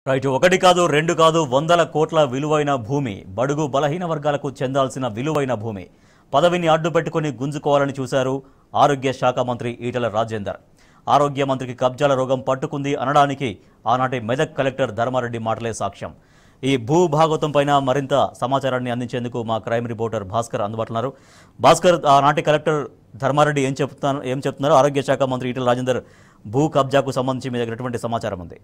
Right ఒకటి కాదు రెండు కాదు వందల కోట్ల విలువైన భూమి బడుగు బలహీన వర్గాలకు చెందాల్సిన విలువైన భూమి పదవిని అడ్డు పెట్టుకొని గుంజుకోవాలని చూశారు ఆరోగ్య శాఖ మంత్రి ఈటల రాజేందర్. ఆరోగ్య మంత్రికి కబ్జాల రోగం పట్టుకుంది అనడానికి ఆనాటి మెదక్ కలెక్టర్ ధర్మారెడ్డి మాటలే సాక్ష్యం. ఈ భూభాగోతం పైన మరింత సమాచారాన్ని అందించేందుకు మా క్రైమ్ రిపోర్టర్ భాస్కర్ అందుబాటులో ఉన్నారు. భాస్కర్, ఆనాటి కలెక్టర్ ధర్మారెడ్డి ఏం చెప్తున్నారు? ఆరోగ్య శాఖ మంత్రి ఈటల రాజేందర్ భూ కబ్జాకు సంబంధించి మీ దగ్గర ఎటువంటి సమాచారం ఉంది?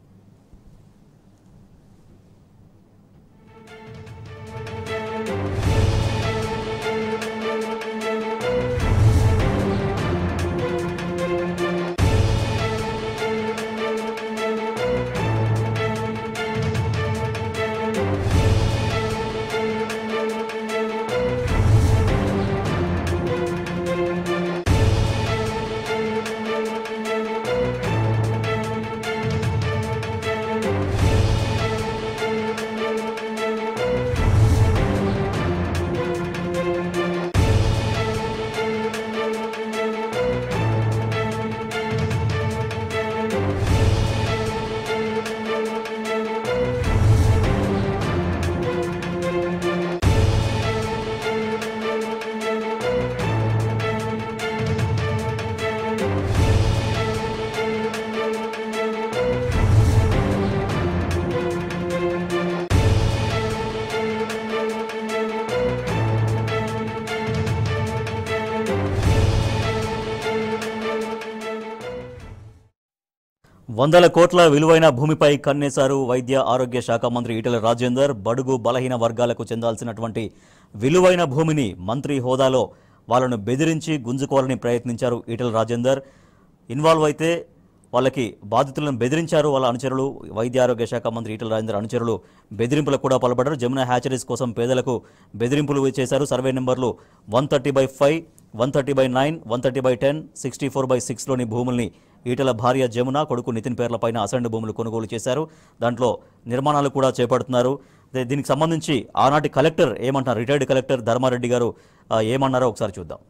వందల కోట్ల విలువైన భూమిపై కన్నేశారు వైద్య ఆరోగ్య శాఖ మంత్రి ఈటల రాజేందర్. బడుగు బలహీన వర్గాలకు చెందాల్సినటువంటి విలువైన భూమిని మంత్రి హోదాలో వాళ్ళను బెదిరించి గుంజుకోవాలని ప్రయత్నించారు ఈటల రాజేందర్. ఇన్వాల్వ్ అయితే వాళ్ళకి బాధితులను బెదిరించారు వాళ్ళ అనుచరులు. వైద్య ఆరోగ్య శాఖ మంత్రి ఈటల రాజేందర్ అనుచరులు బెదిరింపులకు కూడా పాల్పడ్డారు. జమునా హ్యాచరీస్ కోసం పేదలకు బెదిరింపులు చేశారు. సర్వే నెంబర్లు 130/5, 130/9, 130/10, 64/6లోని భూముల్ని ఈటల భార్య జమున, కొడుకు నితిన్ పేర్లపైన అసైన్డ్ భూములు కొనుగోలు చేశారు. దాంట్లో నిర్మాణాలు కూడా చేపడుతున్నారు. దీనికి సంబంధించి ఆనాటి కలెక్టర్ ఏమంటారు, రిటైర్డ్ కలెక్టర్ ధర్మారెడ్డి గారు ఏమన్నారో ఒకసారి చూద్దాం.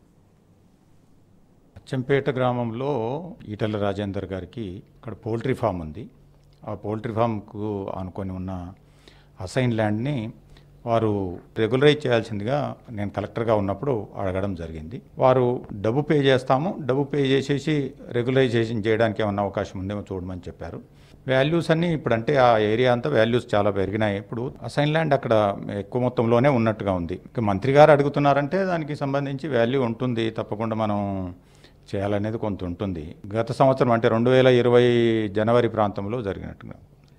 అచ్చంపేట గ్రామంలో ఈటల రాజేందర్ గారికి ఇక్కడ పౌల్ట్రీ ఫామ్ ఉంది. ఆ పౌల్ట్రీ ఫామ్కు ఆనుకొని ఉన్న అసైన్ ల్యాండ్ని వారు రెగ్యులరైజ్ చేయాల్సిందిగా నేను కలెక్టర్గా ఉన్నప్పుడు అడగడం జరిగింది. వారు డబ్బు పే చేస్తాము, డబ్బు పే చేసేసి రెగ్యులరైజేషన్ చేయడానికి ఏమన్నా అవకాశం ఉందేమో చూడమని చెప్పారు. వాల్యూస్ అన్నీ ఇప్పుడు అంటే ఆ ఏరియా అంతా వాల్యూస్ చాలా పెరిగినాయి. ఇప్పుడు అసైన్ ల్యాండ్ అక్కడ ఎక్కువ మొత్తంలోనే ఉన్నట్టుగా ఉంది. ఇక మంత్రి గారు అడుగుతున్నారంటే దానికి సంబంధించి వాల్యూ ఉంటుంది, తప్పకుండా మనం చేయాలనేది కొంత ఉంటుంది. గత సంవత్సరం అంటే 2020 జనవరి ప్రాంతంలో జరిగినట్టుగా.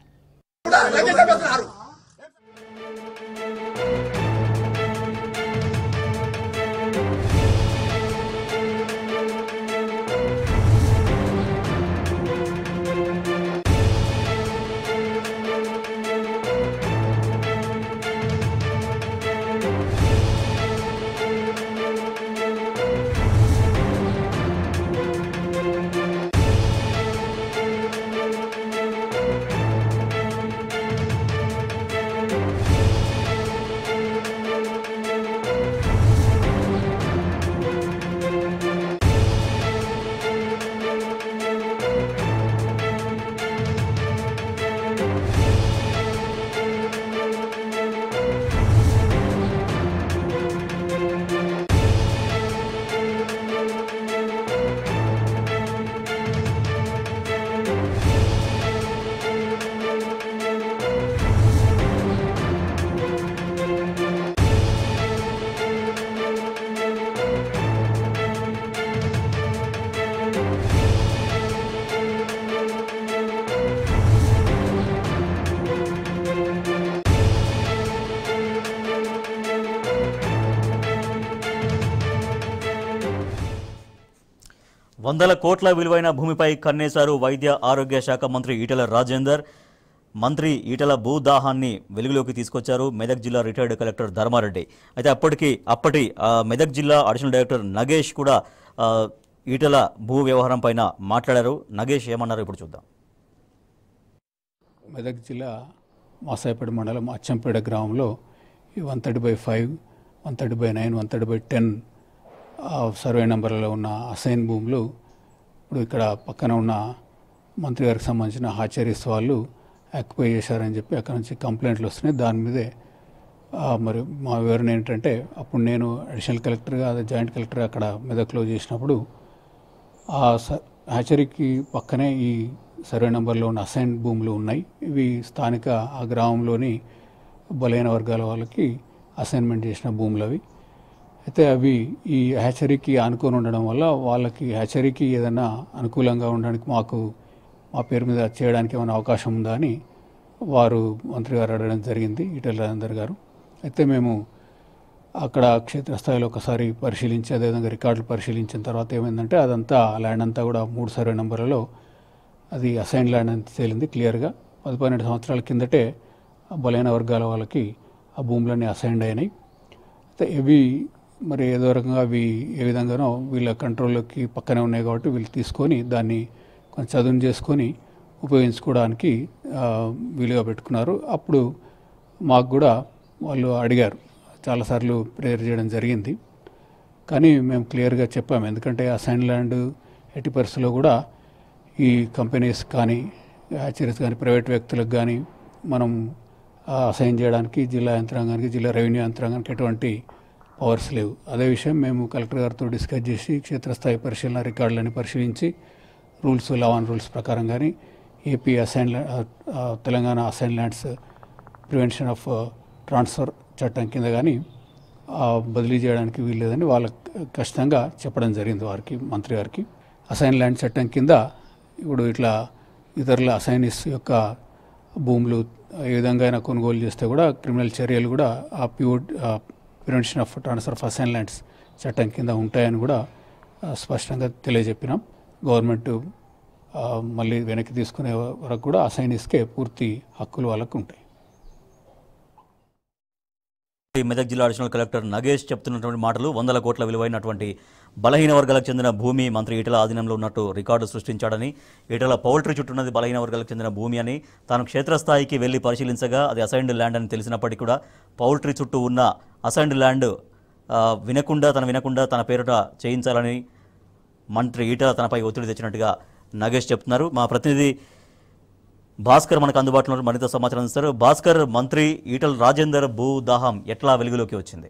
వందల కోట్ల విలువైన భూమిపై కన్నేశారు వైద్య ఆరోగ్య శాఖ మంత్రి ఈటల రాజేందర్. మంత్రి ఈటల భూదాహాన్ని వెలుగులోకి తీసుకొచ్చారు మెదక్ జిల్లా రిటైర్డ్ కలెక్టర్ ధర్మారెడ్డి. అయితే అప్పటి మెదక్ జిల్లా అడిషనల్ డైరెక్టర్ నగేష్ కూడా ఈటల భూ వ్యవహారం పైన మాట్లాడారు. నగేష్ ఏమన్నారు ఇప్పుడు చూద్దాం. మెదక్ జిల్లా మాసాయిపేట మండలం అచ్చంపేట గ్రామంలో ఈ 130/5, 130/9, 130/10 సర్వే నెంబర్లలో ఉన్న అసైన్ భూములు ఇప్పుడు ఇక్కడ పక్కన ఉన్న మంత్రి గారికి సంబంధించిన హాచరీస్ వాళ్ళు ఆక్యుపై చేశారని చెప్పి అక్కడ నుంచి కంప్లైంట్లు వస్తున్నాయి. దాని మీదే మరి మా వివరణ ఏంటంటే, అప్పుడు నేను అడిషనల్ కలెక్టర్గా అదే జాయింట్ కలెక్టర్గా అక్కడ మెదక్లో చేసినప్పుడు ఆ హ్యాచరీకి పక్కనే ఈ సర్వే నెంబర్లో ఉన్న అసైన్ భూములు ఉన్నాయి. ఇవి స్థానిక ఆ గ్రామంలోని బలైన వర్గాల వాళ్ళకి అసైన్మెంట్ చేసిన భూములు అవి. అయితే అవి ఈ హ్యాచరీకి ఆనుకొని ఉండడం వల్ల వాళ్ళకి హ్యాచరీకి ఏదైనా అనుకూలంగా ఉండడానికి మాకు మా పేరు మీద చేయడానికి ఏమైనా అవకాశం ఉందా అని వారు మంత్రి గారు అడగడం జరిగింది, ఈటెల రాజేందర్ గారు. అయితే మేము అక్కడ క్షేత్రస్థాయిలో ఒకసారి పరిశీలించి అదేవిధంగా రికార్డులు పరిశీలించిన తర్వాత ఏమైందంటే అదంతా ల్యాండ్ అంతా కూడా 3 సర్వే నెంబర్లలో అది అసైన్ ల్యాండ్ అని తేలింది క్లియర్గా. 12 సంవత్సరాల కిందటే బలైన వర్గాల వాళ్ళకి ఆ భూములన్నీ అసైన్డ్ అయినాయి. అయితే ఇవి మరి ఏదో రకంగా అవి ఏ విధంగానో వీళ్ళ కంట్రోల్లోకి పక్కనే ఉన్నాయి కాబట్టి వీళ్ళు తీసుకొని దాన్ని కొంచెం చదును చేసుకొని ఉపయోగించుకోవడానికి వీలుగా పెట్టుకున్నారు. అప్పుడు మాకు కూడా వాళ్ళు అడిగారు, చాలాసార్లు ప్రేయర్ చేయడం జరిగింది. కానీ మేము క్లియర్గా చెప్పాము, ఎందుకంటే అసైన్ ల్యాండ్ ఎట్టి పరిస్థితుల్లో కూడా ఈ కంపెనీస్ కానీ హ్యాచరీస్ కానీ ప్రైవేట్ వ్యక్తులకు కానీ మనం అసైన్ చేయడానికి జిల్లా యంత్రాంగానికి జిల్లా రెవెన్యూ యంత్రాంగానికి ఎటువంటి పవర్స్ లేవు. అదే విషయం మేము కలెక్టర్ గారితో డిస్కస్ చేసి క్షేత్రస్థాయి పరిశీలన రికార్డులని పరిశీలించి రూల్స్ 11 రూల్స్ ప్రకారం కానీ AP Telangana assign lands prevention of transfer చట్టం కింద కానీ బదిలీ చేయడానికి వీల్లేదని వాళ్ళకి ఖచ్చితంగా చెప్పడం జరిగింది వారికి, మంత్రి గారికి. అసైన్ ల్యాండ్ చట్టం కింద ఇప్పుడు ఇట్లా ఇతరుల అసైనిస్ యొక్క భూములు ఏ విధంగా అయినా కొనుగోలు చేస్తే కూడా క్రిమినల్ చర్యలు కూడా ఆ prevention of transfer of assign lands చట్టం కింద ఉంటాయని కూడా స్పష్టంగా తెలియజెప్పినాం. గవర్నమెంట్ మళ్ళీ వెనక్కి తీసుకునే వరకు కూడా అసైనిస్కే పూర్తి హక్కులు వాళ్ళకు ఉంటాయి. మెదక్ జిల్లా అడిషనల్ కలెక్టర్ నగేష్ చెప్తున్నటువంటి మాటలు 100 కోట్ల విలువైనటువంటి బలహీన వర్గాలకు చెందిన భూమి మంత్రి ఈటెల ఆధీనంలో ఉన్నట్టు రికార్డు సృష్టించాడని, ఈటెల పౌల్ట్రీ చుట్టూన్నది బలహీన వర్గాలకు చెందిన భూమి అని, తాను క్షేత్రస్థాయికి వెళ్లి పరిశీలించగా అది అసైన్డ్ ల్యాండ్ అని తెలిసినప్పటికీ కూడా పౌల్ట్రీ చుట్టూ ఉన్న అసైన్డ్ ల్యాండ్ వినకుండా తన పేరుట చేయించాలని మంత్రి ఈటెల తనపై ఒత్తిడి తెచ్చినట్టుగా నగేష్ చెప్తున్నారు. మా ప్రతినిధి భాస్కర్ మనకు అందుబాటులో మరింత సమాచారం ఇస్తారు. భాస్కర్, మంత్రి ఈటెల రాజేందర్ భూదాహం ఎట్లా వెలుగులోకి వచ్చింది?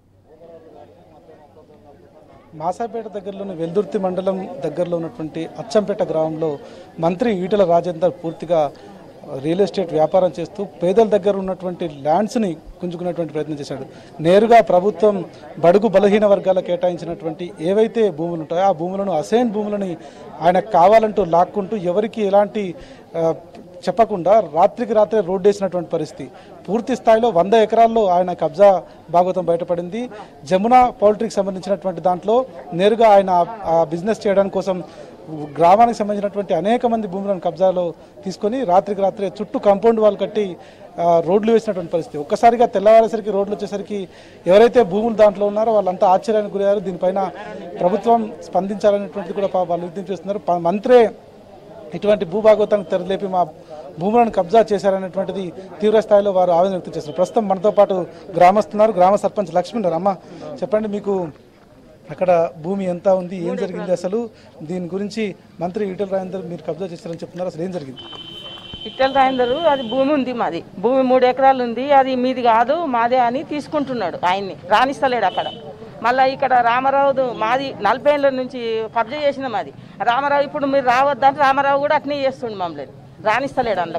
మాసాపేట దగ్గరలోని వెల్దుర్తి మండలం దగ్గరలో ఉన్నటువంటి అచ్చంపేట గ్రామంలో మంత్రి ఈటెల రాజేందర్ పూర్తిగా రియల్ ఎస్టేట్ వ్యాపారం చేస్తూ పేదల దగ్గర ఉన్నటువంటి ల్యాండ్స్ని గుంజుకునేటువంటి ప్రయత్నం చేశాడు. నేరుగా ప్రభుత్వం బడుగు బలహీన వర్గాలకు కేటాయించినటువంటి ఏవైతే భూములు ఉంటాయో ఆ భూములను అసైన్ భూములని ఆయనకు కావాలంటూ లాక్కుంటూ ఎవరికి ఎలాంటి చెప్పకుండా రాత్రికి రాత్రే రోడ్డు వేసినటువంటి పరిస్థితి. పూర్తి స్థాయిలో 100 ఎకరాల్లో ఆయన కబ్జా భాగవతం బయటపడింది. జమునా పౌల్ట్రీకి సంబంధించినటువంటి దాంట్లో నేరుగా ఆయన ఆ బిజినెస్ చేయడానికి కోసం గ్రామానికి సంబంధించినటువంటి అనేక మంది భూములను కబ్జాలో తీసుకొని రాత్రికి రాత్రే చుట్టూ కాంపౌండ్ వాల్ కట్టి రోడ్లు వేసినటువంటి పరిస్థితి. ఒక్కసారిగా తెల్లవారేసరికి రోడ్లు వచ్చేసరికి ఎవరైతే భూములు దాంట్లో ఉన్నారో వాళ్ళంతా ఆశ్చర్యానికి గురయ్యారు. దీనిపైన ప్రభుత్వం స్పందించాలనేటువంటిది కూడా వాళ్ళు విజ్ఞప్తి చేస్తున్నారు. మంత్రే ఇటువంటి భూభాగవతానికి తెరలేపి మా భూములను కబ్జా చేశారనేటువంటిది తీవ్ర స్థాయిలో వారు ఆవేదన వ్యక్తం చేస్తున్నారు. ప్రస్తుతం మనతో పాటు గ్రామస్తున్నారు. గ్రామ సర్పంచ్ లక్ష్మీ ఉన్నారు. అమ్మ చెప్పండి, మీకు అక్కడ భూమి ఎంత ఉంది, ఏం జరిగింది, అసలు దీని గురించి మంత్రి ఈటెల రాజేందర్ మీరు కబ్జా చేశారని చెప్తున్నారు, అసలు ఏం జరిగింది? ఈటెల రాజేందర్ అది భూమి ఉంది, మాది భూమి 3 ఎకరాలు ఉంది, అది మీది కాదు మాదే అని తీసుకుంటున్నాడు. ఆయన్ని రాణిస్తలేడు అక్కడ. మళ్ళీ ఇక్కడ రామారావు మాది 40 ఏళ్ళ నుంచి కబ్జా చేసిన మాది రామారావు. ఇప్పుడు మీరు రావద్దని రామారావు కూడా అట్నే చేస్తుండు, మమ్మల్ని రాణిస్తలేడు అందులో.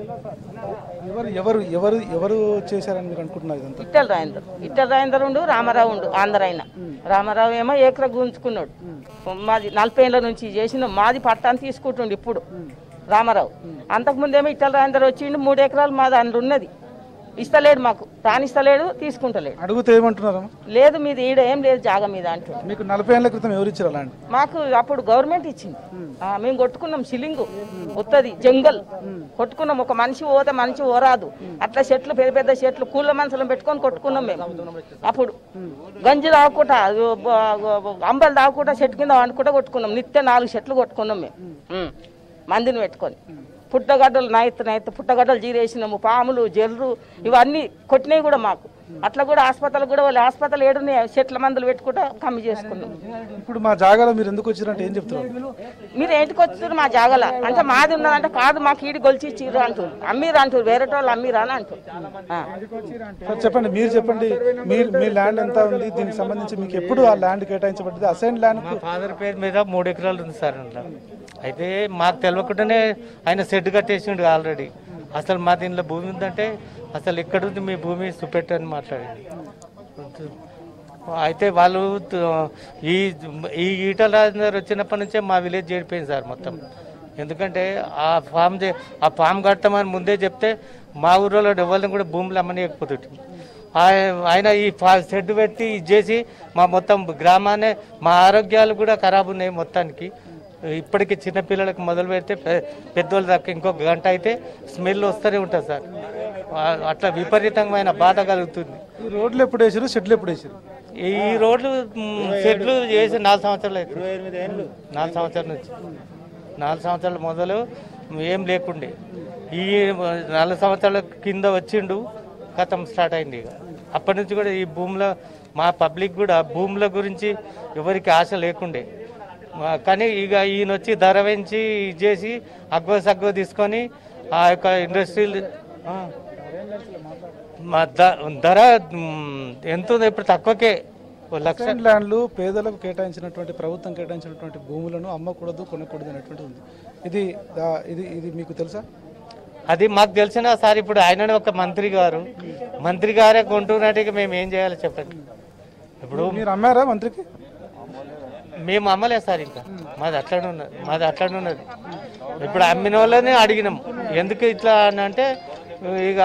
ఎవరు చేశారని మీరు అనుకుంటున్నారు? ఈటెల రాజేందర్ ఉండు, రామారావు ఉండు, ఆంధ్రైన రామారావు ఏమో ఏకర గుంజుకున్నాడు. మాది 40 ఏళ్ళ నుంచి చేసిన మాది పట్టాన్ని తీసుకుంటుండు ఇప్పుడు రామారావు. అంతకుముందేమో ఈటెల రాజేందర్ వచ్చిండు, 3 ఎకరాలు మాది అందులో ఉన్నది, ఇస్తలేడు, మాకు రానిస్తలేడు, తీసుకుంటలేడు. అడుగుతే ఏమంటున్నారు? లేదు మీది ఈడ ఏం లేదు జాగా మీద అంటున్నారు. మీకు 40 ఏళ్ల క్రితం ఎవరు ఇచ్చారు అలాంటి? మాకు అప్పుడు గవర్నమెంట్ ఇచ్చింది. మేము కొట్టుకున్నాం, సిలింగు వస్తుంది జంగల్ కొట్టుకున్నాం. ఒక మనిషి పోతే మనిషి ఓరాదు, అట్లా చెట్లు పెద్ద పెద్ద చెట్లు కూల మనుషులను పెట్టుకొని కొట్టుకున్నాం మేము. అప్పుడు గంజి తాగుకుంటా అంబలు తాగుకుంటా చెట్టు కింద వండుకుంటా కొట్టుకున్నాం. నిత్యం 4 చెట్లు కొట్టుకున్నాం మేము మందిని పెట్టుకొని. పుట్టగడ్డలు నైత్ పుట్టగడ్డలు జీరేసినాము, పాములు జల్లు ఇవన్నీ కొట్టినవి కూడా మాకు. అట్లా కూడా హాస్పిటల్ కూడా వాళ్ళు హాస్పిటల్ ఏడున్నాయి చెట్ల మందులు పెట్టుకుంటా కమ్మి చేసుకున్నాం. ఇప్పుడు మా జాగాలో మీరు ఎందుకు వచ్చారంటే ఏం చెప్తున్నారు? మీరు ఏంటికి వచ్చారు మా జాగల అంటే మాది ఉన్నదంటే కాదు మాకు ఈడి గొలిచి ఇచ్చిర్రు అంటారు, అమ్మీరు అంటారు, వేరే వాళ్ళు అమ్మీరు అని అంటారు. చెప్పండి, మీరు చెప్పండి, మీ ల్యాండ్ ఎంత ఉంది, దీనికి సంబంధించి మీకు ఎప్పుడు ఆ ల్యాండ్ కేటాయించబడింది? అసైన్ ల్యాండ్ మా ఫాదర్ పేరు మీద 3 ఎకరాలు ఉంది సార్ అందులో. అయితే మాకు తెలియకుండానే ఆయన షెడ్ కట్టేసిండు ఆల్రెడీ. అసలు మా దీనిలో భూమి ఉందంటే అసలు ఎక్కడుంది మీ భూమి చూపెట్టని మాట్లాడింది. అయితే వాళ్ళు ఈ ఈటల రాజేందర్ వచ్చినప్పటి నుంచే మా విలేజ్ చేడిపోయింది సార్ మొత్తం. ఎందుకంటే ఆ ఫామ్ కడతామని ముందే చెప్తే మా ఊరిలో ఎవరిని కూడా భూములు అమ్మనియకపోతుంది. ఆయన ఈ షెడ్ పెట్టి ఇది చేసి మా మొత్తం గ్రామాన్ని, మా ఆరోగ్యాలు కూడా ఖరాబ్ ఉన్నాయి మొత్తానికి. ఇప్పటికీ చిన్నపిల్లలకు మొదలు పెడితే పెద్దోళ్ళ దాకా ఇంకొక గంట అయితే స్మెల్ వస్తూనే ఉంటుంది సార్. అట్లా విపరీతమైన బాధ కలుగుతుంది. ఈ రోడ్లు ఎప్పుడు వేసారు, షెడ్లు ఎప్పుడు వేసారు? ఈ రోడ్లు షెడ్లు చేసి 4 సంవత్సరాలు అవుతుంది. 4 సంవత్సరాల నుంచి 4 సంవత్సరాల మొదలు ఏం లేకుండే. ఈ 4 సంవత్సరాల కింద వచ్చిండు కథం స్టార్ట్ అయింది. ఇక అప్పటి నుంచి కూడా ఈ భూముల మా పబ్లిక్ కూడా భూముల గురించి ఎవరికి ఆశ లేకుండే. కానీ ఇక ఈయన వచ్చి ధర పెంచి ఇది చేసి సగ్గు తీసుకొని ఆ యొక్క ఇండస్ట్రీలు ధర ఎంత ఉంది ఇప్పుడు తక్కువకే. లక్ష ల్యాండ్లు పేదలకు కేటాయించినటువంటి, ప్రభుత్వం కేటాయించినటువంటి భూములను అమ్మకూడదు, కొనకూడదు అనేటువంటి ఉంది. ఇది ఇది మీకు తెలుసా? అది మాకు తెలిసిన సార్. ఇప్పుడు ఆయన ఒక మంత్రి గారే కొంటున్నట్టుగా మేము ఏం చేయాలో చెప్పండి. ఇప్పుడు మీరు అమ్మారా మంత్రికి? మేము అమ్మలేదు సార్, ఇంకా మాది అట్లనే ఉన్నది. ఇప్పుడు అమ్మిన వాళ్ళనే అడిగినాం ఎందుకు ఇట్లా అని అంటే ఇక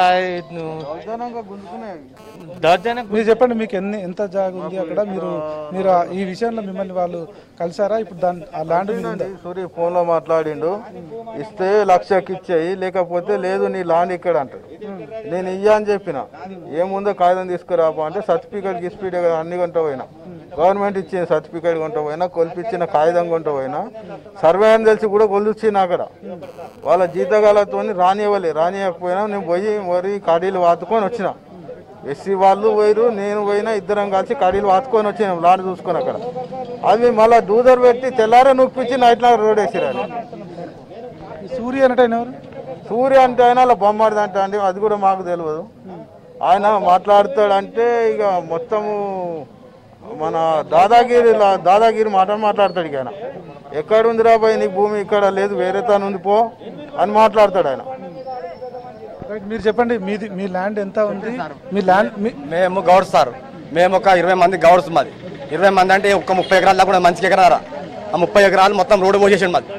దౌర్జన్యం. మీరు చెప్పండి, మీకు ఎంత జాగా ఉంది అక్కడ? మీరు ఈ విషయంలో మిమ్మల్ని వాళ్ళు కలిసారా? ఇప్పుడు ఆ ల్యాండ్ సూర్య ఫోన్లో మాట్లాడిండు, ఇస్తే 1,00,000కి ఇచ్చేయి, లేకపోతే లేదు నీ ల్యాండ్ ఇక్కడ అంటాడు. నేను ఇయ్యా అని చెప్పిన, ఏముందో కాగితం తీసుకురాపా అంటే సర్టిఫికేట్ గిస్పీడ్ అన్ని కొంట పోయినా, గవర్నమెంట్ ఇచ్చిన సర్టిఫికేట్ కొంట పోయినా, కొలిపించిన కాగితం కొంట పోయినా, సర్వే అని తెలిసి కూడా కొలిచిన అక్కడ వాళ్ళ జీతగాలతో రానియకపోయినా నేను పోయి మరి కడీలు వాతుకొని వచ్చిన. ఎస్సీ వాళ్ళు పోయిరు, నేను పోయినా, ఇద్దరం కలిసి కడీలు వాతుకొని వచ్చినాం ల్యాండ్ చూసుకొని అక్కడ. అవి మళ్ళీ డూజర్ పెట్టి తెల్లారే నొప్పించి నైట్ రోడ్ వేసిరారు. సూర్య అంటే ఎవరు? సూర్య అంటే ఆయన అలా బొమ్మడిది అంటే అండి, అది కూడా మాకు తెలియదు. ఆయన మాట్లాడతాడంటే ఇక మొత్తము మన దాదాగిరి మాట్లాడతాడు. ఇక ఆయన ఎక్కడుందిరా పోయి నీ భూమి ఇక్కడ లేదు, వేరే తాను ఉంది పో అని మాట్లాడతాడు ఆయన. మీరు చెప్పండి, మీ ల్యాండ్ ఎంత ఉంది? మీ ల్యాండ్ మేము గౌడ్స్ సార్, మేము ఒక 20 మంది గౌడ్స్. మాది 20 మంది అంటే ఒక 30 ఎకరాలు కూడా మంచిగా ఎకరారా. ఆ 30 ఎకరాలు మొత్తం రోడ్డు పోసేసాడు మాది.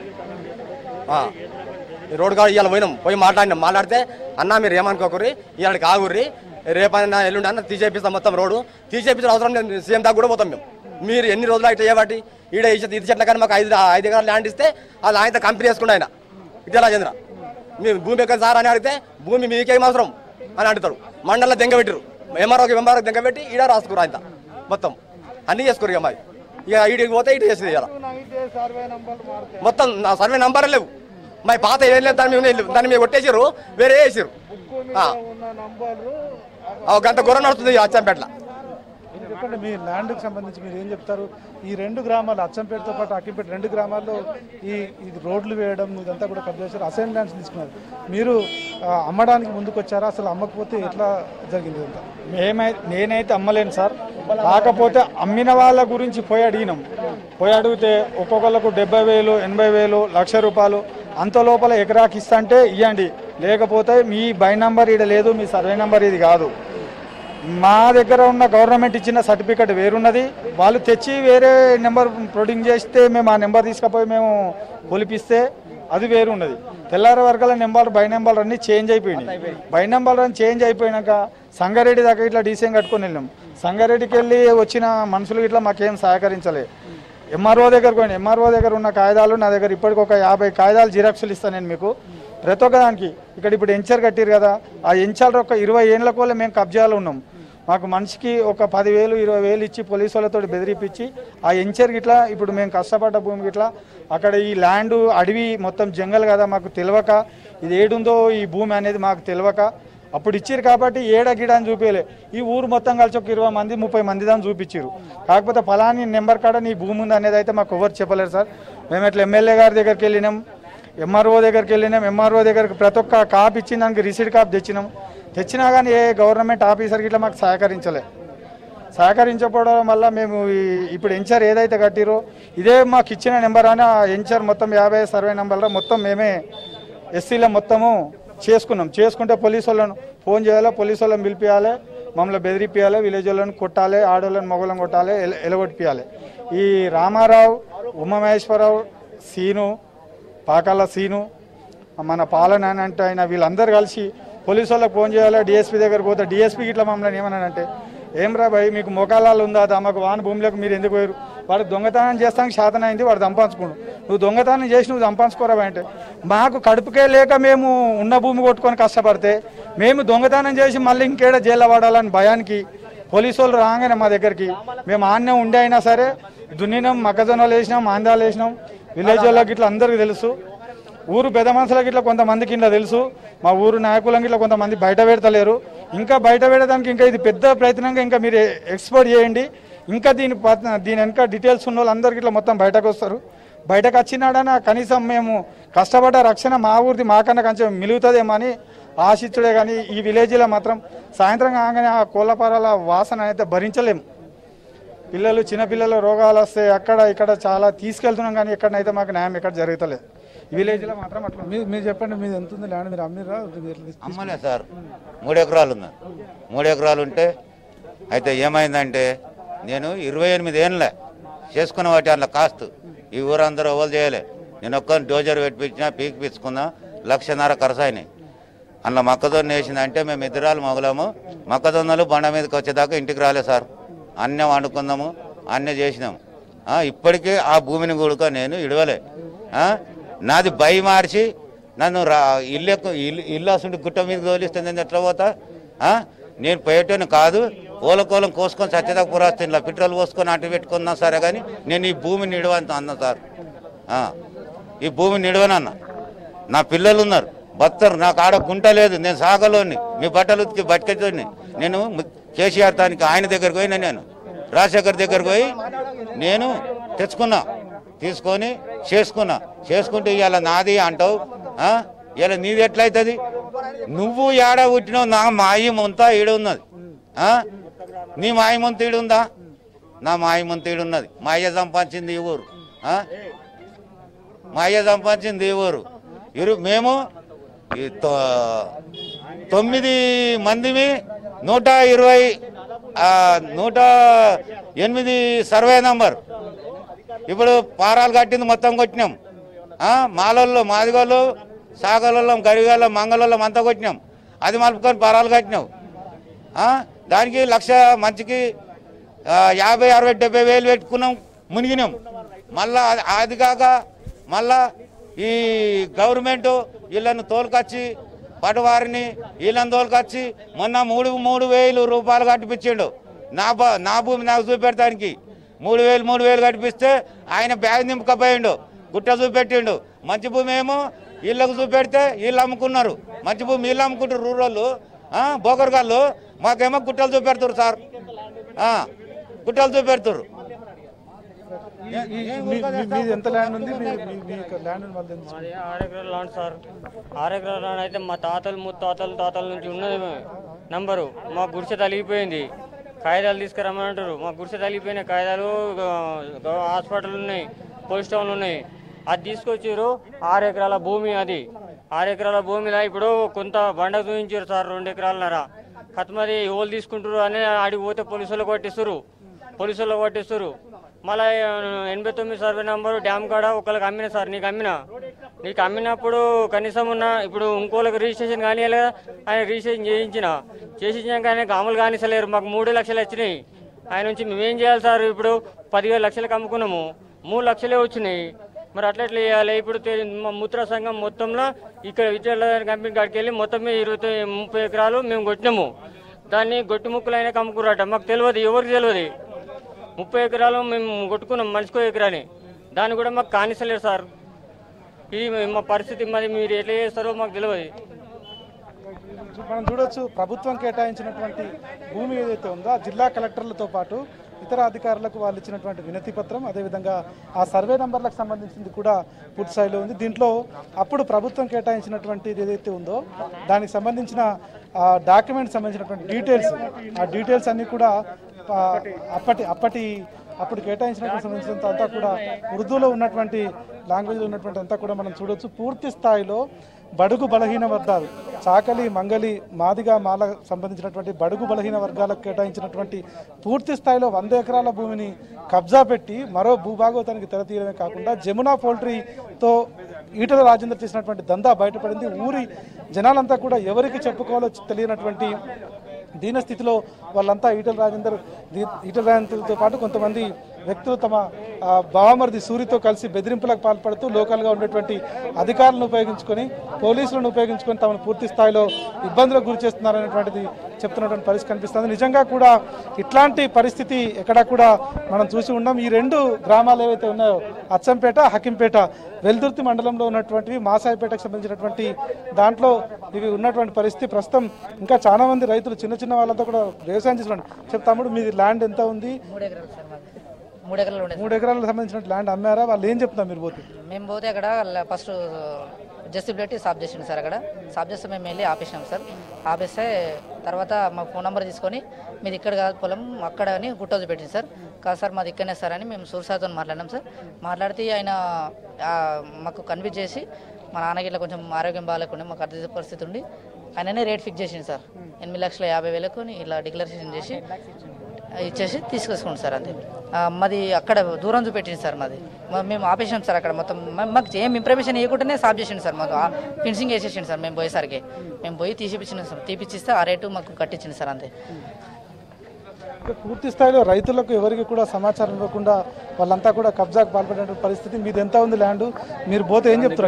రోడ్డు కాదు ఇవాళ పోయి మాట్లాడితే అన్న మీరు ఏమనుకోకర్రి, ఇవాళకి ఆగుర్రి, రేపైనా ఎల్లుండి అన్న తీసేపిస్తాం, మొత్తం రోడ్డు తీసేపించిన అవసరం లేదు, సీఎం దాకా కూడా పోతాం మేము. మీరు ఎన్ని రోజులు అయితే చేయబట్టి ఈడ ఇది చెట్ల కానీ మాకు 5 ఎకరాలు ల్యాండ్ ఇస్తే అది ఆయన కంపెనీ వేసుకుంటే ఆయన ఇటెలా రాజేంద్ర మీ భూమి ఎక్కడ సార్ అని అడిగితే భూమి మీకేం అవసరం అని అడుగుతారు. మండలంలో దెంగబెట్టారు, ఎంఆర్ఓకి దెంగబెట్టి ఈడ రాసుకురు ఆయన మొత్తం అన్నీ చేసుకోరు. ఇక మాది ఇక ఈడికి పోతే ఇటు చేసేది ఇలా మొత్తం నా సర్వే నంబరే లేవు. మా పాత ఏం లేదు, దాన్ని మీరు కొట్టేసారు, వేరే వేసారు. గంట గొర్ర నడుస్తుంది అచ్చంపేటలో. చెప్పండి, మీ ల్యాండ్కి సంబంధించి మీరు ఏం చెప్తారు? ఈ 2 గ్రామాలు, అచ్చంపేటతో పాటు అక్కింపేట 2 గ్రామాల్లో ఇది రోడ్లు వేయడం ఇదంతా కూడా కబ్జా చేశారు, అసైన్ ల్యాండ్స్ తీసుకున్నారు. మీరు అమ్మడానికి ముందుకు వచ్చారా? అసలు అమ్మకపోతే ఎట్లా జరిగింది ఇదంతా? నేనైతే అమ్మలేను సార్. కాకపోతే అమ్మిన వాళ్ళ గురించి పోయి అడిగితే ఒక్కొక్కళ్ళకు 70,000, 80,000, ₹1,00,000 అంత లోపల ఎకరాకి ఇస్తంటే ఇవ్వండి, లేకపోతే మీ బై నంబర్ ఈడ లేదు, మీ సర్వే నంబర్ ఇది కాదు. మా దగ్గర ఉన్న గవర్నమెంట్ ఇచ్చిన సర్టిఫికెట్ వేరున్నది, వాళ్ళు తెచ్చి వేరే నెంబర్ ప్రొడ్యూస్ చేస్తే మేము ఆ నెంబర్ తీసుకుపోయి మేము కొలిపిస్తే అది వేరున్నది. తెల్లారి వర్గాల నెంబర్ బై నెంబర్ అన్నీ చేంజ్ అయిపోయినాయి. బై నెంబర్ అన్నీ చేంజ్ అయిపోయినాక సంగారెడ్డి దాకా ఇట్లా డీసీఎం కట్టుకొని వెళ్ళినాం. సంగారెడ్డికి వెళ్ళి వచ్చిన మనుషులు ఇట్లా మాకేం సహకరించలే. ఎంఆర్ఓ దగ్గరకు పోయినా, ఎంఆర్ఓ దగ్గర ఉన్న కాగితాలు నా దగ్గర ఇప్పటికి ఒక 50 కాగితాలు జిరాక్సులు ఇస్తాను నేను మీకు ప్రతి ఒక్క దానికి. ఇక్కడ ఇప్పుడు ఎంచర్ కట్టిరు కదా, ఆ ఎంచర్ ఒక 20 ఏళ్ళ కోలే మేము కబ్జాలో ఉన్నాం. మాకు మనిషికి ఒక 10,000, 20,000 ఇచ్చి పోలీసు వాళ్ళతో బెదిరిపించి ఆ ఎంచర్ గిట్లా ఇప్పుడు మేము కష్టపడ్డ భూమి గిట్లా అక్కడ ఈ ల్యాండ్ అడవి మొత్తం జంగల్ కదా, మాకు తెలియక ఇది ఏడుందో ఈ భూమి అనేది మాకు తెలియక అప్పుడు ఇచ్చారు కాబట్టి ఏడగిడ అని చూపించలే. ఈ ఊరు మొత్తం కలిసి ఒక 20 మంది 30 మంది దాన్ని చూపించారు. కాకపోతే ఫలాని నెంబర్ కాడ నీ భూమి ఉంది అనేది అయితే మాకు ఎవరు చెప్పలేరు సార్. మేము ఇట్లా ఎమ్మెల్యే గారి దగ్గరికి వెళ్ళినాం, ఎంఆర్ఓ దగ్గరికి వెళ్ళినాం. ఎంఆర్ఓ దగ్గరికి ప్రతి ఒక్క కాపీ ఇచ్చిన దానికి రిసీట్ కాపీ తెచ్చినా కానీ ఏ గవర్నమెంట్ ఆఫీసర్కి ఇట్లా మాకు సహకరించకపోవడం వల్ల మేము ఇప్పుడు ఎన్చర్ ఏదైతే కట్టిరో ఇదే మాకు ఇచ్చిన నెంబర్ అని ఆ ఎన్చర్ మొత్తం 50 సర్వే నెంబర్లో మొత్తం మేమే ఎస్సీలో మొత్తము చేసుకుంటే పోలీసు వాళ్ళను ఫోన్ చేయాలి, పోలీసు వాళ్ళని పిలిపియాలి, మమ్మల్ని బెదిరిపియాలి, విలేజ్ వాళ్ళని కొట్టాలి, ఆడవాళ్ళని మగవాళ్ళని కొట్టాలి, ఎలగొట్టిపియాలి. ఈ రామారావు, ఉమామహేశ్వరరావు, సీను, పాకాల సీను, మన పాలన అని అంటే ఆయన వీళ్ళందరూ కలిసి పోలీసు వాళ్ళకి ఫోన్ చేయాలి. డిఎస్పీ దగ్గర పోతే డిఎస్పీకి ఇట్లా మమ్మల్ని ఏమన్నానంటే, ఏం రా భయ్ మీకు మొకాలాలు ఉందా, మాకు వాన భూమిలోకి మీరు ఎందుకు పోయారు, వాడు దొంగతనం చేస్తానికి శాతం అయింది, వాడు సంపాదించుకోండు, నువ్వు దొంగతనం చేసి నువ్వు సంపాదించుకోరా అంటే, మాకు కడుపుకే లేక మేము ఉన్న భూమి కొట్టుకొని కష్టపడితే మేము దొంగతనం చేసి మళ్ళీ ఇంకేడ జైల్లో పడాలని భయానికి పోలీసు వాళ్ళు రాగానే మా దగ్గరికి మేము ఆన్నే ఉండి అయినా సరే దున్నినాం, మొక్కజొన్నలు వేసినాం, ఆందాలు వేసినాం. విలేజ్ వాళ్ళకి ఇట్లా అందరికీ తెలుసు, ఊరు పెద్ద మనుషులకి ఇట్లా కొంతమందికి ఇట్లా తెలుసు, మా ఊరు నాయకులకి ఇట్లా కొంతమంది బయట పెడతలేరు. ఇంకా బయట పెట్టడానికి ఇంకా ఇది పెద్ద ప్రయత్నంగా ఇంకా మీరు ఎక్స్పోర్ట్ చేయండి. ఇంకా దీని వెనక డీటెయిల్స్ ఉన్న వాళ్ళు అందరికీ ఇట్లా మొత్తం బయటకు వస్తారు. బయటకు వచ్చినాడన కనీసం మేము కష్టపడ్డ రక్షణ మా ఊరిది మాకన్నా కొంచెం మిలుగుతుందేమో అని ఆశించుడే. కానీ ఈ విలేజ్లో మాత్రం సాయంత్రం కాగానే ఆ కోళ్ళపారాల వాసన అయితే భరించలేము. పిల్లలు చిన్నపిల్లలు రోగాలు వస్తే అక్కడ ఇక్కడ చాలా తీసుకెళ్తున్నాం, కానీ ఎక్కడనైతే మాకు న్యాయం ఎక్కడ జరుగుతలేదు. విలేజ్లో మాత్రం అట్లా. మీరు చెప్పండి, మీది ఎంత ఉంది ల్యాండ్, మీరు అమ్మిరా? అమ్మలే సార్, 3 ఎకరాలు ఉంది. 3 ఎకరాలు ఉంటే అయితే ఏమైందంటే నేను 28 ఏళ్ళే చేసుకున్న వాటి అట్లా కాస్తు ఈ ఊరందరూ ఎవరు చేయలే. నేను ఒక్కరిని డోజర్ పెట్టించినా పీకి పిచ్చుకున్నా, 1.5 లక్ష ఖర్చు అయినాయి. అందులో మొక్కజొన్న వేసిందంటే మేము ఇద్దరాలు మొగలము, మొక్కజొన్నలు బండ మీదకి వచ్చేదాకా ఇంటికి రాలే సార్. అన్నే వండుకుందాము, అన్నే చేసినాము. ఇప్పటికీ ఆ భూమిని కూడుక నేను ఇడవలే. నాది బై మార్చి నన్ను ఇల్లు అసలు గుట్ట మీద తోలిస్తుంది ఎట్లా పోతా? నేను పోయేటోని కాదు, ఓలకోలం కోసుకొని సత్యదాకా పురాస్తే ఇలా పెట్రోల్ పోసుకొని అటు పెట్టుకున్నా సరే, కానీ నేను ఈ భూమిని నిడవని అన్నా సార్. ఈ భూమిని నిడవనన్నా. నా పిల్లలు ఉన్నారు, బత్తరు, నాకు ఆడ గుంట లేదు, నేను సాగలోని, మీ బట్టలు ఉతికి బతికేటోని. నేను కేసీఆర్ తానికి ఆయన దగ్గరకు పోయినా, నేను రాజశేఖర్ దగ్గరకు పోయి నేను తీసుకొని చేసుకుంటే ఇవాళ నాది అంటావు, ఇలా నీది ఎట్లయితుంది? నువ్వు ఏడ పుట్టినావు, నా మాయమంతా ఈడ ఉన్నది. నీ మాయమంతా ఈడుందా? నా మాయమంతా ఈడున్నది. మా అయ్య సంపాదించింది ఈ ఊరు, మా అయ్య సంపాదించింది ఈ ఊరు. మేము 9 మందిమి 108 సర్వే నంబర్. ఇప్పుడు పారాలు కట్టింది మొత్తం కొట్టినాం. మాలోళ్ళు, మాదిగోళ్ళు, సాగలోళ్ళం, గడిగాళ్ళం, మంగళోళ్ళం అంతా కొట్టినాం. అది మలుపుకొని పారాలు కట్టినాం. దానికి 1 లక్ష మంచికి 50, 60, 70 వేలు పెట్టుకున్నాం, మునిగినాం. మళ్ళా అది కాక మళ్ళా ఈ గవర్నమెంట్ వీళ్ళను తోలుకొచ్చి పటవారిని వీళ్ళని తోలుకొచ్చి మొన్న 3,000 రూపాయలు కట్టిపించిండు. నా భూమి నాకు చూపెడతానికి 3,000 కట్టిపిస్తే ఆయన బ్యాగ్ నింపుకపోయిండు, గుట్ట చూపెట్టిండు. మంచి భూమి ఏమో వీళ్ళకు చూపెడితే వీళ్ళు అమ్ముకున్నారు. మంచి భూమి వీళ్ళు అమ్ముకుంటారు, రూరల్ బోకర్గాళ్ళు. మాకేమో గుట్టలు చూపెడతారు సార్, గుట్టలు చూపెడతారు. ఎంత ల్యాండ్ ఉంది? 6 ఎకరాల ల్యాండ్ సార్. 6 ఎకరాల ల్యాండ్ అయితే మా తాతలు ముత్తాతల నుంచి ఉన్నది నంబరు. మా గుడిసె తలిగిపోయింది, కాగితాలు తీసుకురమ్మంటారు. మా గుడిసె తలిగిపోయిన కాగితాలు, హాస్పిటల్ ఉన్నాయి, పోలీస్ స్టేషన్లు ఉన్నాయి. అది తీసుకొచ్చారు. 6 ఎకరాల భూమి అది. 6 ఎకరాల భూమిలో ఇప్పుడు కొంత బండ చూపించారు సార్, 2 ఎకరాలన్నర. కత్మది ఓళ్ళు తీసుకుంటారు అని ఆడికి పోతే పోలీసులు కొట్టిస్తారు. మళ్ళీ 89 సర్వే నెంబరు డ్యామ్ కాడ ఒకరికి అమ్మిన సార్. నీకు అమ్మినప్పుడు కనీసం ఇప్పుడు ఇంకోళ్ళకి రిజిస్ట్రేషన్ కానీ ఆయన రిజిస్ట్రేషన్ చేయించినాక ఆయనకు అమలు కానిసలేరు. మాకు 3 లక్షలు వచ్చినాయి ఆయన నుంచి. మేమేం చేయాలి సార్? ఇప్పుడు 10,000 లక్షలకు అమ్ముకున్నాము, 3 లక్షలే వచ్చినాయి. మరి అట్లా చేయాలి? ఇప్పుడు ముద్ర సంఘం మొత్తంలో ఇక్కడ విద్యార్థి కంపెనీ కాడికి వెళ్ళి మొత్తం 20-30 ఎకరాలు మేము కొట్టినాము. దాన్ని గొట్టి ముక్కలు అయినా అమ్ముకురాట. మాకు తెలియదు, ఎవరికి తెలియదు. 30 ఎకరాలు మేము కొట్టుకున్నాం, మనిషికో ఎకరాని. దాన్ని కూడా మాకు కానిస్తలేరు సార్. ఇది మా పరిస్థితి. మరి మీరు ఎట్లా చేస్తారో మాకు తెలియదు. మనం చూడొచ్చు ప్రభుత్వం కేటాయించినటువంటి భూమి ఏదైతే ఉందో జిల్లా కలెక్టర్లతో పాటు ఇతర అధికారులకు వాళ్ళు ఇచ్చినటువంటి వినతి పత్రం, అదేవిధంగా ఆ సర్వే నంబర్లకు సంబంధించింది కూడా పూర్తి స్థాయిలో ఉంది. దీంట్లో అప్పుడు ప్రభుత్వం కేటాయించినటువంటిది ఏదైతే ఉందో దానికి సంబంధించిన డాక్యుమెంట్ సంబంధించినటువంటి డీటెయిల్స్, ఆ డీటెయిల్స్ అన్నీ కూడా అప్పుడు కేటాయించినటువంటి సంబంధించినంత అంతా కూడా ఉర్దూలో ఉన్నటువంటి లాంగ్వేజ్లో ఉన్నటువంటి అంతా కూడా మనం చూడొచ్చు. పూర్తి స్థాయిలో బడుగు బలహీన వర్గాలు, చాకలి, మంగలి, మాదిగా, మాల సంబంధించినటువంటి బడుగు బలహీన వర్గాలకు కేటాయించినటువంటి పూర్తి స్థాయిలో 100 ఎకరాల భూమిని కబ్జా పెట్టి మరో భూభాగవతానికి తెరతీయడమే కాకుండా జమునా పౌల్ట్రీతో ఈటల రాజేందర్ చేసినటువంటి దందా బయటపడింది. ఊరి జనాలంతా కూడా ఎవరికి చెప్పుకోవాలో తెలియనటువంటి దీనస్థితిలో వాళ్ళంతా ఈటల రాజేందర్తో పాటు కొంతమంది వ్యక్తులు తమ బావమరిది సూరితో కలిసి బెదిరింపులకు పాల్పడుతూ లోకల్గా ఉండేటువంటి అధికారులను ఉపయోగించుకొని, పోలీసులను ఉపయోగించుకొని తమను పూర్తి స్థాయిలో ఇబ్బందులకు గురి చేస్తున్నారనేటువంటిది చెప్తున్నటువంటి పరిస్థితి కనిపిస్తుంది. నిజంగా కూడా ఇట్లాంటి పరిస్థితి ఎక్కడా కూడా మనం చూసి ఉన్నాం. ఈ 2 గ్రామాలు ఏవైతే ఉన్నాయో అచ్చంపేట, హకింపేట, వెల్దుర్తి మండలంలో ఉన్నటువంటివి, మాసాయిపేటకు సంబంధించినటువంటి దాంట్లో ఇవి ఉన్నటువంటి పరిస్థితి. ప్రస్తుతం ఇంకా చాలా మంది రైతులు చిన్న చిన్న వాళ్ళంతా కూడా వ్యవసాయం చేస్తున్నాడు. చెప్తాము, మీది ల్యాండ్ ఎంత ఉంది? 3 ఎకరాలకు సంబంధించిన ల్యాండ్ అమ్మారా? వాళ్ళు ఏం చెప్తున్నారు మీరు పోతే? మేము పోతే అక్కడ ఫస్ట్ జెస్సీ పెట్టి సాఫ్ చేసిండు సార్. అక్కడ సాఫ్ చేస్తే మేము వెళ్ళి ఆపేసినాం సార్. ఆపేస్తే తర్వాత మా ఫోన్ నెంబర్ తీసుకొని మీది ఇక్కడ కాదు పొలం అక్కడ అని గుట్టోజు పెట్టింది సార్. కాదు సార్ మాది ఇక్కడనే సార్ అని మేము సూర్సార్తో మాట్లాడినాం సార్. మాట్లాడితే ఆయన మాకు కన్విన్స్ చేసి మా నాన్నకి ఇట్లా కొంచెం ఆరోగ్యం బాగాలేకుండా మాకు అర్థ పరిస్థితి ఉండి ఆయననే రేట్ ఫిక్స్ చేసింది సార్. 8,50,000 ఇలా డిక్లరేషన్ చేసి ఇచ్చేసి తీసుకొచ్చుకోండి సార్. అంతే మాది అక్కడ దూరం చూపెట్టింది సార్. మాది మేము ఆపేసాం సార్. అక్కడ మొత్తం మాకు ఏం ఇన్ఫర్మేషన్ ఇవ్వకుండానే సాఫ్ చేసిండు సార్. మాకు ఫినిషింగ్ వేసేసిండు సార్. మేము పోయేసరికి మేము పోయి తీసిపించినాం సార్. తీపిచ్చిస్తే ఆ రేటు మాకు కట్టించింది సార్. అంతే. పూర్తి స్థాయిలో రైతులకు ఎవరికి కూడా సమాచారం ఇవ్వకుండా వాళ్ళంతా కూడా కబ్జాకు పాల్పడే పరిస్థితి. మీది ఎంత ఉంది ల్యాండ్? మీరు పోతే ఏం చెప్తారు?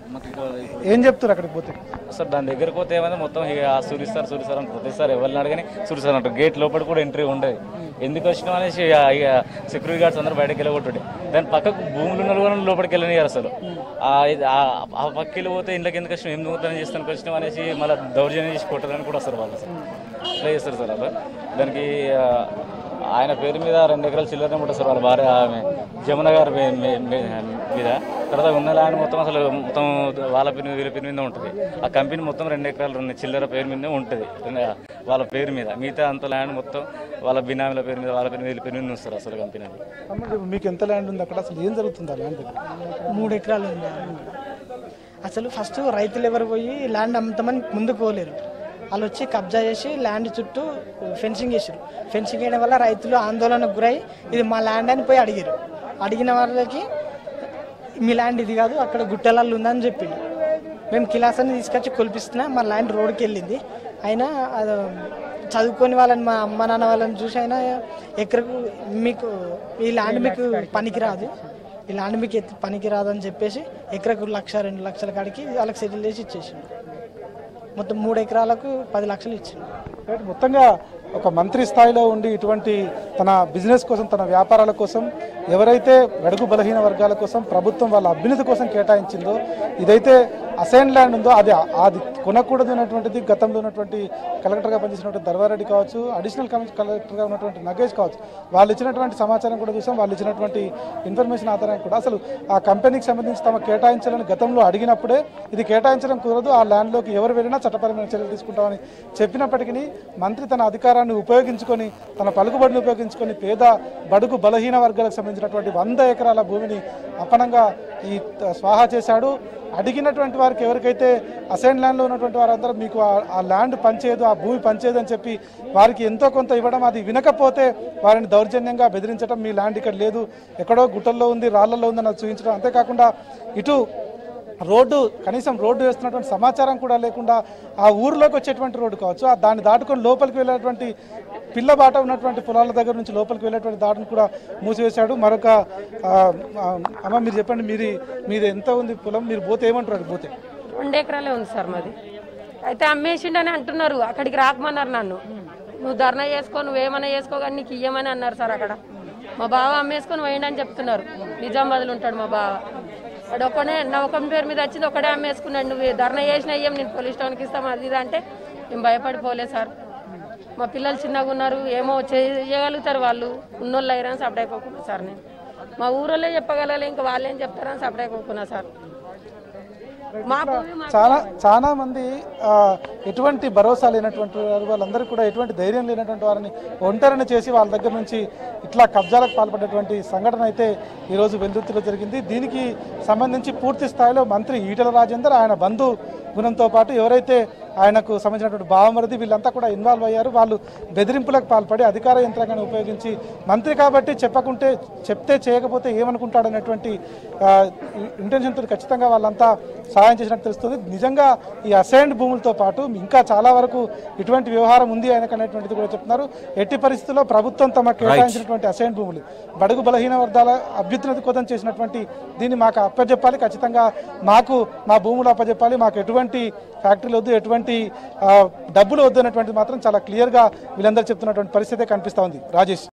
అక్కడికి పోతే సార్ దాని దగ్గరకు పోతే ఏమైనా మొత్తం సూరిస్తారు అని ప్రతిసారి ఎవరిని అడగని సూరిస్తారు అంటారు. గేట్ లోపల కూడా ఎంట్రీ ఉండదు. ఎందుకు వచ్చినాం అనేసి ఇక సెక్యూరిటీ గార్డ్స్ అందరూ బయటకు వెళ్ళగొట్టుండే. దాని పక్కకు భూములు ఉన్న కూడా లోపలికి వెళ్ళనియారు అసలు. ఆ పక్కకి వెళ్ళిపోతే ఇంట్లోకి ఎందుకు వచ్చినాం, ఏం దొంగతనం చేస్తానికి వచ్చినాం అనేసి మళ్ళీ దౌర్జన్యం చేసి కొట్టాలని కూడా వస్తారు వాళ్ళు. అట్లా చేస్తారు సార్. అలా దానికి ఆయన పేరు మీద 2 ఎకరాలు చిల్లరనే ఉంటుంది సార్. వాళ్ళ భార్య ఆమె జమున గారి మీద. తర్వాత ఉన్న ల్యాండ్ మొత్తం అసలు మొత్తం వాళ్ళ పేరు వీళ్ళ పేరు మీద ఉంటుంది. ఆ కంపెనీ మొత్తం 2 ఎకరాలు చిల్లర పేరు మీదే ఉంటుంది వాళ్ళ పేరు మీద. మిగతా అంత ల్యాండ్ మొత్తం వాళ్ళ బినామీల పేరు మీద, వాళ్ళ పేరు మీద, వీళ్ళ పేరు మీద వస్తారు అసలు కంపెనీ. మీకు ఎంత ల్యాండ్ ఉంది అక్కడ? అసలు ఏం జరుగుతుంది ఆ ల్యాండ్? 3 ఎకరాలు ఉంది. అసలు ఫస్ట్ రైతులు ఎవరు పోయి ల్యాండ్ అమ్ముతామని ముందుకు పోలేరు. వాళ్ళు వచ్చి కబ్జా చేసి ల్యాండ్ చుట్టూ ఫెన్సింగ్ చేసారు. ఫెన్సింగ్ చేయడం వల్ల రైతులు ఆందోళనకు గురై ఇది మా ల్యాండ్ అని పోయి అడిగారు. అడిగిన వాళ్ళకి మీ ల్యాండ్ ఇది కాదు, అక్కడ గుట్టెలలో ఉందని చెప్పిండు. మేము కిలాసాన్ని తీసుకొచ్చి కొలిపిస్తున్నా మా ల్యాండ్ రోడ్కి వెళ్ళింది. అయినా చదువుకొని వాళ్ళని, మా అమ్మ నాన్న వాళ్ళని చూసి అయినా ఎక్కడికి మీకు ఈ ల్యాండ్ మీకు పనికిరాదు, ఈ ల్యాండ్ మీకు పనికిరాదు అని చెప్పేసి ఎకరకు 1,00,000, 2 లక్షల కాడికి వాళ్ళకి సెటిల్ చేసి ఇచ్చేసిండు. మొత్తం 3 ఎకరాలకు 10 లక్షలు ఇచ్చింది. మొత్తంగా ఒక మంత్రి స్థాయిలో ఉండి ఇటువంటి తన బిజినెస్ కోసం, తన వ్యాపారాల కోసం, ఎవరైతే బడుగు బలహీన వర్గాల కోసం ప్రభుత్వం వాళ్ళ అభ్యున్నతి కోసం కేటాయించిందో, ఇదైతే అసైన్ ల్యాండ్ ఉందో అది కొనకూడదు అన్నటువంటిది గతంలో ఉన్నటువంటి కలెక్టర్గా పనిచేసినటువంటి దర్వారెడ్డి కావచ్చు, అడిషనల్ కలెక్టర్గా ఉన్నటువంటి నగేష్ కావచ్చు, వాళ్ళు ఇచ్చినటువంటి సమాచారం కూడా చూసాం. వాళ్ళు ఇచ్చినటువంటి ఇన్ఫర్మేషన్ ఆధారంగా కూడా అసలు ఆ కంపెనీకి సంబంధించి తమ కేటాయించాలని గతంలో అడిగినప్పుడే ఇది కేటాయించడం కుదరదు, ఆ ల్యాండ్లోకి ఎవరు వెళ్ళినా చట్టపరమైన చర్యలు తీసుకుంటామని చెప్పినప్పటికీ మంత్రి తన అధికారాన్ని ఉపయోగించుకొని, తన పలుకుబడిని ఉపయోగించుకొని పేద బడుగు బలహీన వర్గాలకు సంబంధించినటువంటి 100 ఎకరాల భూమిని అపనంగా స్వాహా చేశాడు. అడిగినటువంటి వారికి ఎవరికైతే అసైన్ ల్యాండ్లో ఉన్నటువంటి వారందరూ మీకు ఆ ల్యాండ్ పనిచేయదు, ఆ భూమి పనిచేయదు అని చెప్పి వారికి ఎంతో కొంత ఇవ్వడం, అది వినకపోతే వారిని దౌర్జన్యంగా బెదిరించడం, మీ ల్యాండ్ ఇక్కడ లేదు, ఎక్కడో గుట్టల్లో ఉంది, రాళ్లలో ఉందని అది చూపించడం. అంతేకాకుండా ఇటు రోడ్డు, కనీసం రోడ్డు వేస్తున్నటువంటి సమాచారం కూడా లేకుండా ఆ ఊరిలోకి వచ్చేటువంటి రోడ్డు కావచ్చు, దాన్ని దాటుకొని లోపలికి వెళ్ళేటువంటి పిల్లబాట ఉన్నటువంటి పొలాల దగ్గర నుంచి లోపలికి వెళ్ళేటువంటి దాటిని కూడా మూసివేశాడు. మరొక అమ్మ మీరు చెప్పండి, మీది ఎంత ఉంది పొలం? మీరు పోతే ఏమంటారు? అది పోతే 2 ఎకరాలే ఉంది సార్ మాది. అయితే అమ్మేసిండని అంటున్నారు, అక్కడికి రాకమన్నారు నన్ను. నువ్వు ధర్నా చేసుకో, నువ్వేమైనా చేసుకో కానీ నీకు ఇయ్యమని అన్నారు సార్. అక్కడ మా బావ అమ్మేసుకొని పోయిండని చెప్తున్నారు. నిజామాబాద్లో ఉంటాడు మా బావ. వాడు ఒకనే నా ఒక పేరు మీద వచ్చింది, ఒకడే అమ్మేసుకున్నాడు. నువ్వు ధర్నా చేసిన అయ్యాం, నేను పోలీస్ స్టేషన్కి ఇస్తాం అది ఇది అంటే మేము భయపడిపోలే సార్. మా పిల్లలు చిన్నగా ఉన్నారు, ఏమో చేయగలుగుతారు వాళ్ళు, ఉన్నోళ్ళు అయ్యారని సపరేట్ అయిపోకున్నా సార్. నేను మా ఊరోళ్ళే చెప్పగలలే, ఇంకా వాళ్ళేం చెప్తారని సపరేట్ అయిపోకున్నా సార్. చాలా మంది ఎటువంటి భరోసా లేనటువంటి వారు, వాళ్ళందరూ కూడా ఎటువంటి ధైర్యం లేనటువంటి వారిని ఒంటరిని చేసి వాళ్ళ దగ్గర నుంచి ఇట్లా కబ్జాలకు పాల్పడేటువంటి సంఘటన అయితే ఈరోజు వెల్దుర్తిలో జరిగింది. దీనికి సంబంధించి పూర్తి స్థాయిలో మంత్రి ఈటల రాజేందర్, ఆయన బంధు గుణంతో పాటు ఎవరైతే ఆయనకు సంబంధించినటువంటి బావమరిది వీళ్ళంతా కూడా ఇన్వాల్వ్ అయ్యారు. వాళ్ళు బెదిరింపులకు పాల్పడి అధికార యంత్రాంగాన్ని ఉపయోగించి మంత్రి కాబట్టి చెప్తే చేయకపోతే ఏమనుకుంటాడనేటువంటి ఇంటెన్షన్తో ఖచ్చితంగా వాళ్ళంతా సహాయం చేసినట్టు తెలుస్తుంది. నిజంగా ఈ అసైన్డ్ భూములతో పాటు ఇంకా చాలా వరకు ఇటువంటి వ్యవహారం ఉంది ఆయనకు అనేటువంటిది కూడా చెప్తున్నారు. ఎట్టి పరిస్థితుల్లో ప్రభుత్వం తమ కేటాయించినటువంటి అసైన్డ్ భూములు బడుగు బలహీన వర్గాల అభ్యున్నతి కోసం చేసినటువంటి దీన్ని మాకు అప్పచెప్పాలి, ఖచ్చితంగా మాకు మా భూములు అప్పచెప్పాలి, మాకు ఎటువంటి ఫ్యాక్టరీలు వద్దు, ఎటువంటి డబ్బులు వద్దు అనేటువంటిది మాత్రం చాలా క్లియర్గా వీళ్ళందరూ చెప్తున్నటువంటి పరిస్థితే కనిపిస్తూ ఉంది. రాజేష్.